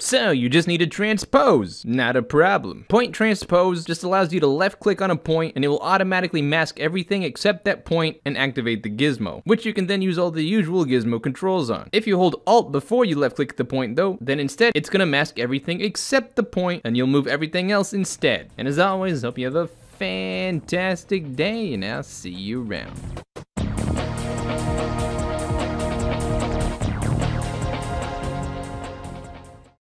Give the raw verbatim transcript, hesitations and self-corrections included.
So you just need to transpose, not a problem. Point transpose just allows you to left click on a point and it will automatically mask everything except that point and activate the gizmo, which you can then use all the usual gizmo controls on. If you hold Alt before you left click the point though, then instead it's gonna mask everything except the point and you'll move everything else instead. And as always, hope you have a fantastic day and I'll see you around.